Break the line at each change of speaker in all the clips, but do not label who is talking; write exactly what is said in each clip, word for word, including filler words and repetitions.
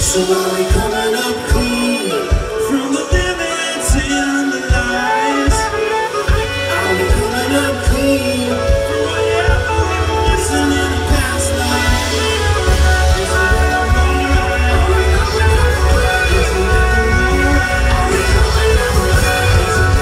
So are we coming up clean from the limits and the lies? Are we coming up clean from whatever we're missing in the past life? Is it ever alright? Is it ever alright? Is it ever alright? Is it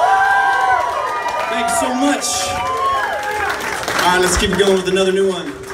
Thank you so much. All right, let's keep it going with another new one.